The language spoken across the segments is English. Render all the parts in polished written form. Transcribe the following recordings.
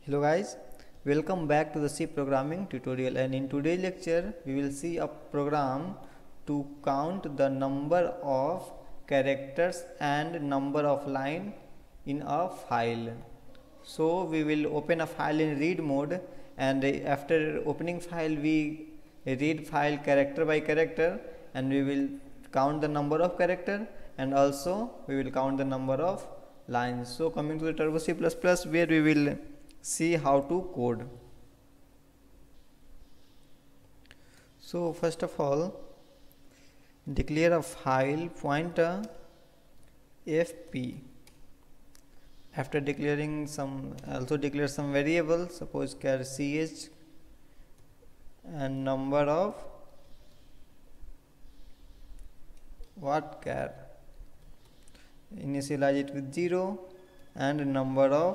Hello guys, welcome back to the C programming tutorial, and in today's lecture we will see a program to count the number of characters and number of line in a file. So we will open a file in read mode, and after opening file we read file character by character, and we will count the number of character and also we will count the number of lines. So coming to the Turbo C++, where we will see how to code. So first of all, declare a file pointer fp. After declaring also declare some variables, suppose char ch and number of char, initialize it with 0, and number of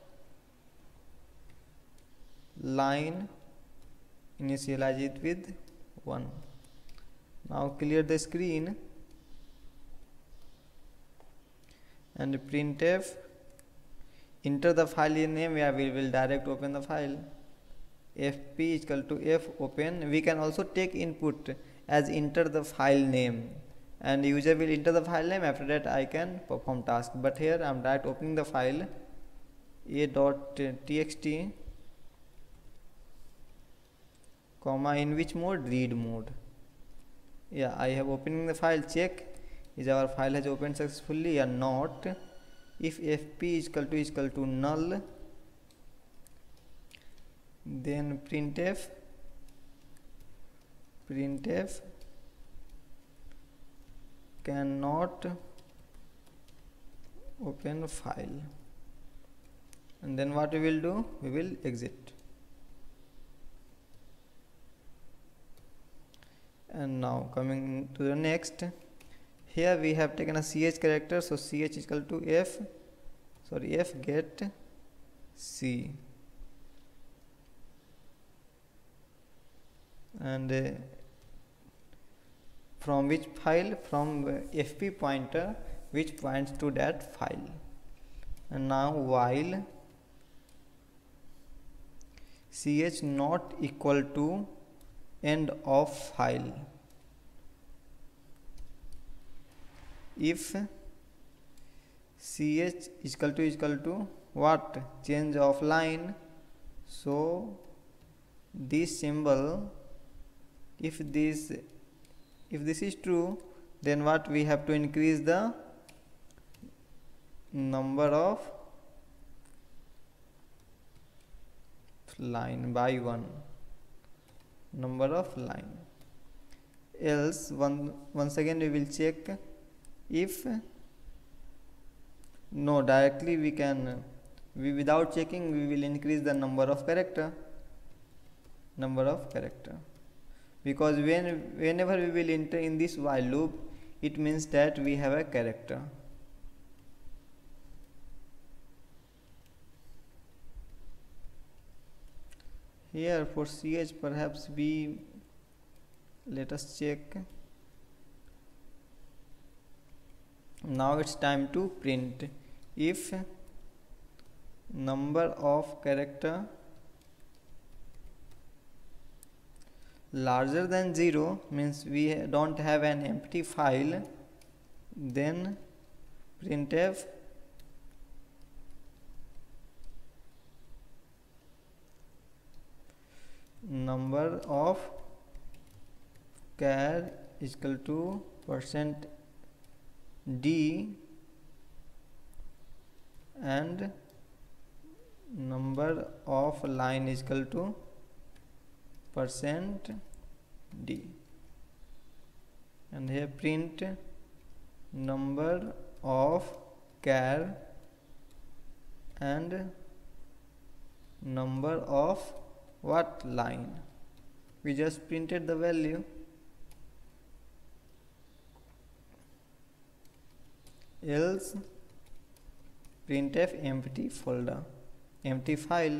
line, initialize it with 1. Now clear the screen and printf, enter the file name where we will direct open the file. fp is equal to f open. We can also take input as enter the file name, and user will enter the file name. After that I can perform task, but here I am direct opening the file a.txt, comma, in which mode? Read mode. Yeah, I have opening the file. Check is our file has opened successfully or not. If fp is equal to null, then printf cannot open file, and then what we will do, we will exit. And now coming to the next, here we have taken a ch character, so ch is equal to f get c, and from which file? From fp pointer which points to that file. And now while ch not equal to end of file, if ch is equal to what? Change of line. So this symbol, if this is true, then what we have to increase the number of line by 1, number of line. Else once again we will check. If no, directly we can, without checking we will increase the number of character, because whenever we will enter in this while loop, it means that we have a character. Here for ch, perhaps let us check. Now it's time to print. If number of character larger than 0, means we don't have an empty file, then printf number of char is equal to %d and number of line is equal to %d, and here print number of char and number of line. We just printed the value. Else printf empty folder, empty file,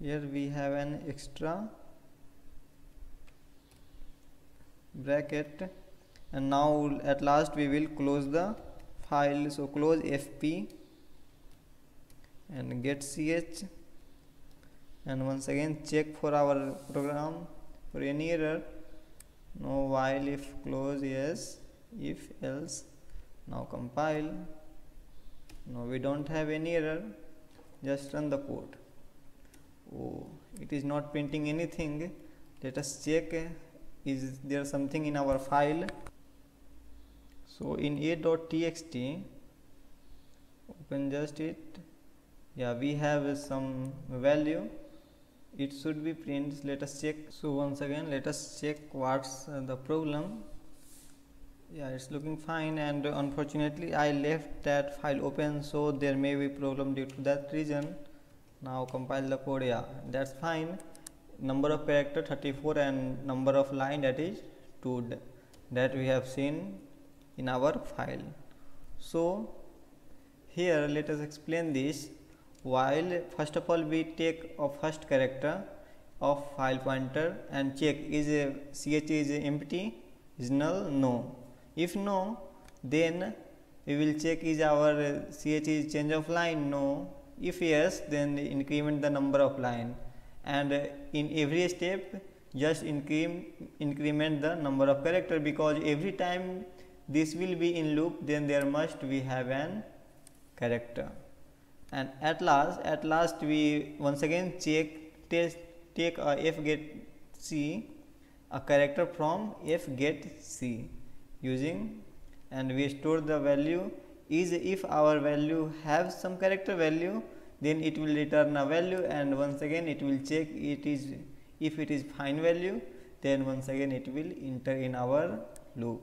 here we have an extra bracket, and now at last we will close the file. So close fp and get ch, and once again check for our program for any error. No, while, if, close, yes, if, else. Now compile. No, we don't have any error. Just run the code. Oh, it is not printing anything. Let us check, is there something in our file. So in a.txt, open just it. Yeah, we have some value. It should be print. Let us check. So once again let us check what's the problem. Yeah, it's looking fine, and unfortunately I left that file open, so there may be problem due to that reason. Now compile the code. Yeah, that's fine. Number of character 34 and number of line, that is 2, that we have seen in our file. So here let us explain this. While first of all we take a first character of file pointer and check is ch is empty, is null, no. If no, then we will check is our ch is change of line, no. If yes, then increment the number of line, and in every step just increment the number of character, because every time this will be in loop, then there must we have an character. And at last we once again check, take a f get c, a character from f get c using, and we store the value is, if our value have some character value, then it will return a value, and once again it will check it is, if it is fine value, then once again it will enter in our loop.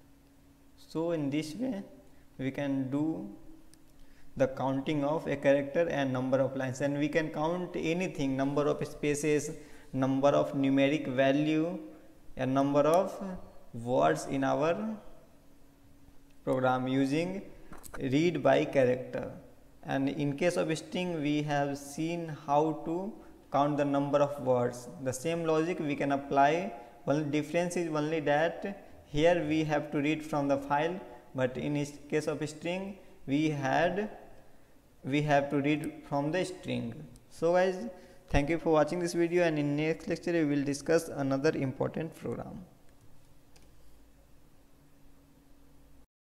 So in this way we can do the counting of a character and number of lines, and we can count anything, number of spaces, number of numeric value, and number of words in our program using read by character. And in case of string we have seen how to count the number of words. The same logic we can apply, only difference is only that here we have to read from the file, but in case of string we have to read from the string. So guys, thank you for watching this video, and in next lecture we will discuss another important program.